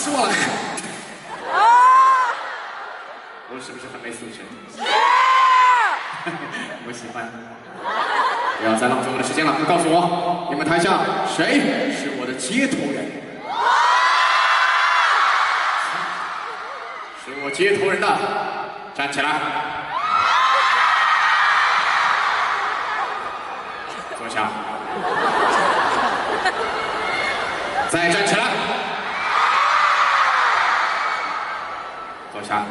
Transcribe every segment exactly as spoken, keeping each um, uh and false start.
我了。啊！我是不是很没素质？我喜欢。不要再浪费我的时间了，快告诉我，你们台下谁是我的接头人？是我接头人的，站起来。坐下。再站起来。坐下。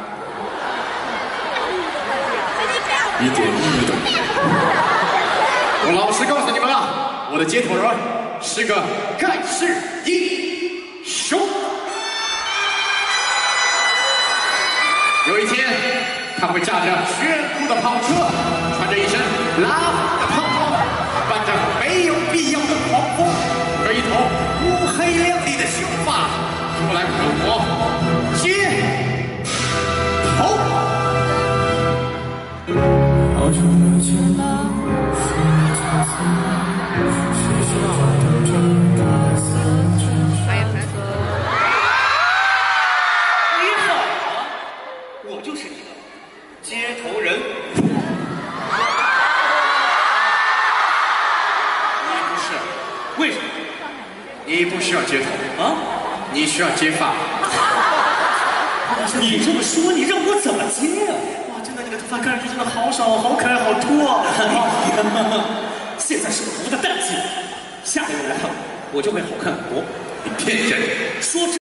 一点意义都没有。我老实告诉你们了，我的接头人是个盖世英雄。有一天，他会驾着炫酷的跑车，穿着一身拉风的套装，伴着没有必要的狂风和一头乌黑亮丽的秀发，出来跟我接头。好久没见了，说你才思，谁说等真的散场。 你好啊，我就是你的接头人。 你不是， 为什么？ 你不需要接头啊？ 你需要接发。 你这么说，你让我怎么接啊？哇，真的，你的头发看上去真的好少、好可爱、好秃啊！现在是头的淡季，下个月来看我，我就会好看很多。 你骗人！ 说真。